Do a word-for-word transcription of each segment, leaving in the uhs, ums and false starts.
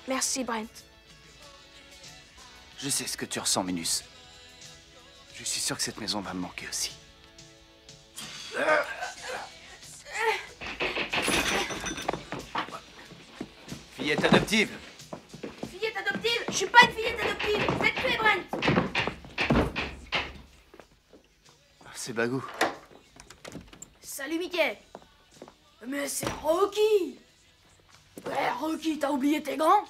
Merci, Brent. Je sais ce que tu ressens, Minus. Je suis sûr que cette maison va me manquer aussi. Fillette adoptive. Fillette adoptive? Je suis pas une fillette adoptive. Faites tuer, Brent. C'est Bagou. Salut, Mickey. Mais c'est Rocky. Ouais, Rocky, t'as oublié tes gants?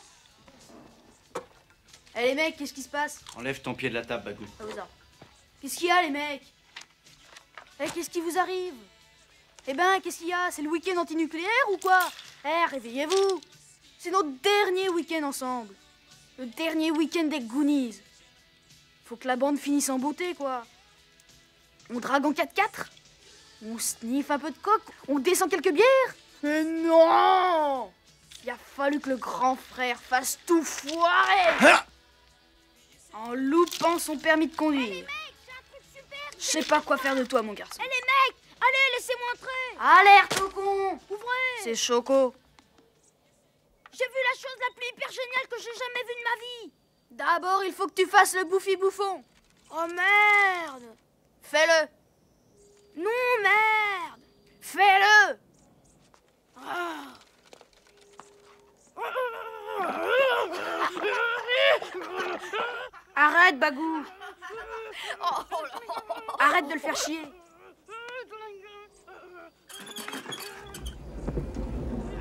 Eh les mecs, qu'est-ce qui se passe? Enlève ton pied de la table, Bagou. Ah, vous en. Qu'est-ce qu'il y a, les mecs? Eh, qu'est-ce qui vous arrive? Eh ben, qu'est-ce qu'il y a? C'est le week-end antinucléaire ou quoi? Eh, réveillez-vous. C'est notre dernier week-end ensemble. Le dernier week-end des Goonies. Faut que la bande finisse en beauté, quoi. On drague en quatre-quatre? On sniffe un peu de coke? On descend quelques bières? Mais non! Il a fallu que le grand frère fasse tout foirer! Ah! En loupant son permis de conduire. Hey, les mecs, j'ai un truc super. Je sais pas quoi faire de toi, mon garçon. Eh les mecs, allez, laissez-moi entrer. Alerte au con! Ouvrez. C'est Choco. J'ai vu la chose la plus hyper géniale que j'ai jamais vue de ma vie. D'abord, il faut que tu fasses le bouffi bouffon. Oh merde. Fais-le. Non, merde. Fais-le. Ah. Arrête, Bagou. Oh, oh là. Arrête de le faire chier.